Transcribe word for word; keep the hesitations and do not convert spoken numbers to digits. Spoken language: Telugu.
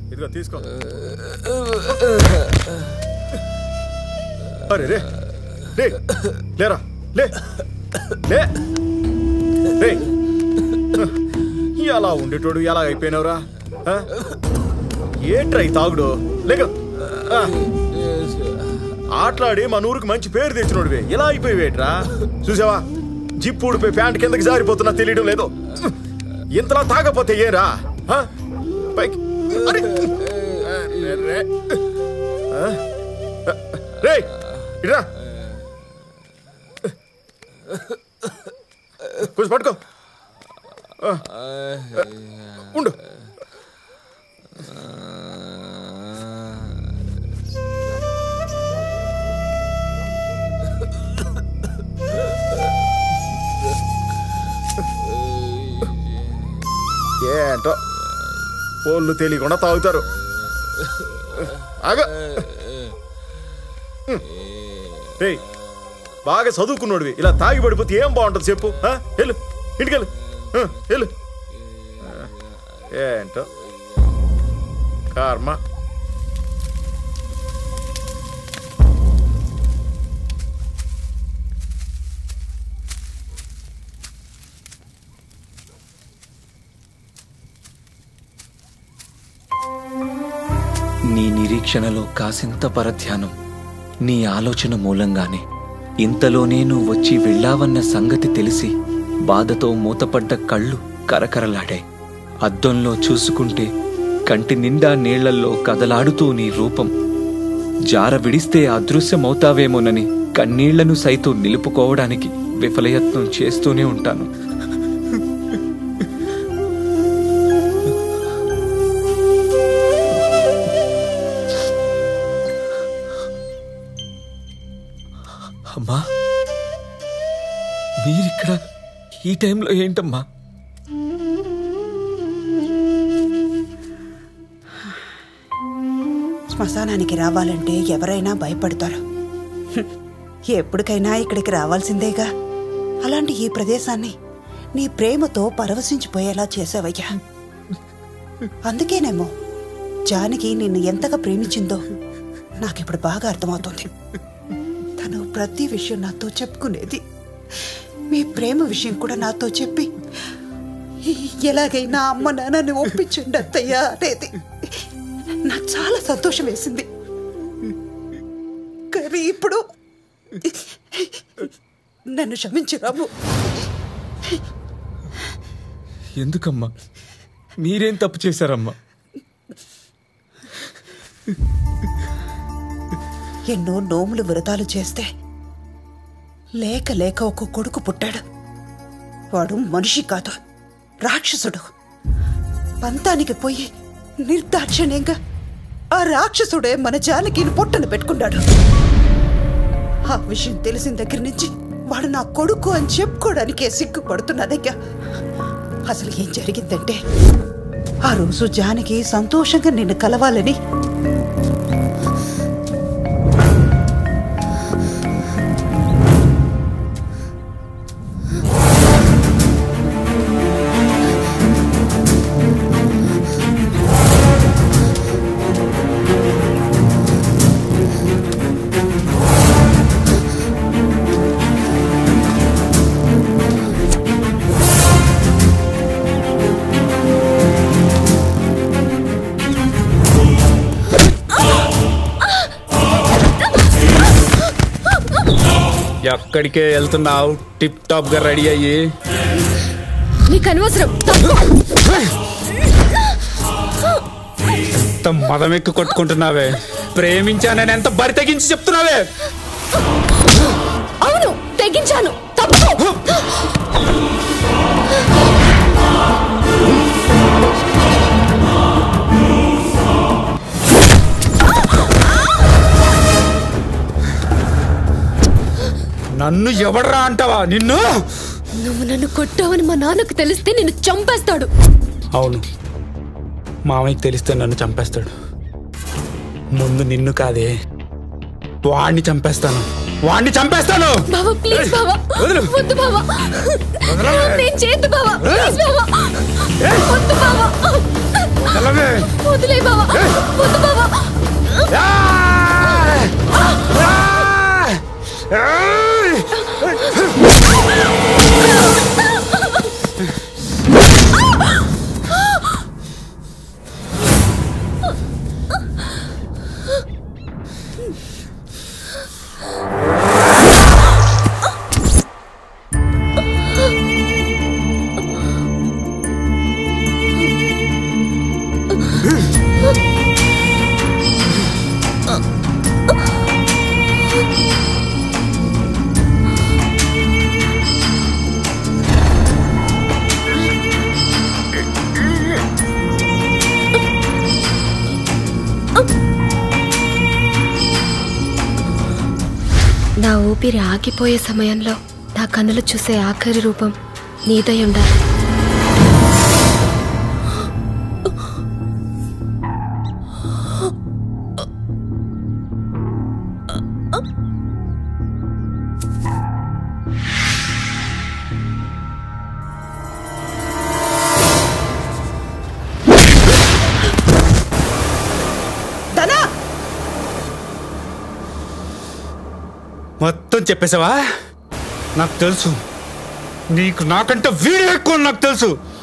ఇదిగో తీసుకో. అరే రే రే లేరా లే లే రే ఎలా ఉండేటోడు ఎలా అయిపోయినవురా? ఏంట్రా ఈ తాగుడు? లేక ఆటలాడి మన ఊరికి మంచి పేరు తెచ్చినోడివే ఎలా అయిపోయావేట్రా? చూసావా జిప్పు ఊడిపోయి ప్యాంట్ కిందకి జారిపోతున్నా తెలియడం లేదు. ఇంతలా తాగపోతే ఏరా పైకి రే ఇరా కొంచెం పట్టుకో ఉండు. ఏంటో పోళ్ళు తెలియకుండా తాగుతారు. బాగా చదువుకున్నాడువి ఇలా తాగి పడిపోతే ఏం బాగుంటుంది చెప్పు? వెళ్ళు ఇంటికెళ్ళు వెళ్ళు. ఏంటో కర్మ. నీ నిరీక్షణలో కాసింత పరధ్యానం, నీ ఆలోచన మూలంగానే ఇంతలోనే నువ్వు వచ్చి వెళ్ళావన్న సంగతి తెలిసి బాధతో మూతపడ్డ కళ్ళు కరకరలాడాయి. అద్దంలో చూసుకుంటే కంటి నిండా నీళ్లల్లో కదలాడుతూ నీ రూపం. జార విడిస్తే అదృశ్యమవుతావేమోనని కన్నీళ్లను సైతం నిలుపుకోవడానికి విఫలయత్నం చేస్తూనే ఉంటాను. అమ్మా మీరిక్కడ ఈ టైంలో ఏంటమ్మా? శ్మశానానికి రావాలంటే ఎవరైనా భయపడతారు. ఎప్పటికైనా ఇక్కడికి రావాల్సిందేగా. అలాంటి ఈ ప్రదేశాన్ని నీ ప్రేమతో పరవశించిపోయేలా చేసావయ్యా. అందుకేనేమో జానకి నిన్ను ఎంతగా ప్రేమించిందో నాకిప్పుడు బాగా అర్థమవుతుంది. తను ప్రతి విషయం నాతో చెప్పుకునేది. మీ ప్రేమ విషయం కూడా నాతో చెప్పి ఎలాగైనా అమ్మ నాన్నని ఒప్పించండి అత్తయ్యా అనేది నాకు చాలా సంతోషం వేసింది. కానీ ఇప్పుడు నన్ను క్షమించు రాము. ఎందుకమ్మా? మీరేం తప్పు చేశారమ్మా? ఎన్నో నోములు వ్రతాలు చేస్తే లేక లేక ఒక కొడుకు పుట్టాడు. వాడు మనిషి కాదు, రాక్షసుడు. పంతానికి పోయి నిర్దాక్షిణ్యంగా ఆ రాక్షసుడే మన జానకిని పొట్టను పెట్టుకున్నాడు. ఆ విషయం తెలిసిన దగ్గర నుంచి వాడు నా కొడుకు అని చెప్పుకోవడానికే సిగ్గుపడుతున్నదయ్యా. అసలు ఏం జరిగిందంటే ఆ రోజు జానకి సంతోషంగా నిన్ను కలవాలని ఎక్కడికే వెళ్తున్నావు? టిప్ టాప్ గా రెడీ అయ్యి. నీకు అనవసరం. ఎంత మదమెక్కి కొట్టుకుంటున్నావే? ప్రేమించానని ఎంత బరి తెగించి చెప్తున్నావే? అవును తెగించాను. తప్పు. నన్ను ఎవడరా అంటావా? నిన్ను నువ్వు నన్ను కొట్టావని మా నాన్నకు తెలిస్తే నిన్ను చంపేస్తాడు. అవును, మామయ్యకి తెలిస్తే నన్ను చంపేస్తాడు. ముందు నిన్ను కాదే, వాడిని చంపేస్తాను. వాడిని చంపేస్తాను. బావా ప్లీజ్ బావా. వద్దు బావా. నేను చేద్దు బావా. ప్లీజ్ బావా. వద్దు బావా. వదిలే బావా వద్దు బావా నా ఊపిరి ఆగిపోయే సమయంలో నా కన్నులు చూసే ఆఖరి రూపం నీదై ఉండాలి. మొత్తం చెప్పేసావా? నాకు తెలుసు నీకు నాకంటే వీడియో ఎక్కువ నాకు తెలుసు.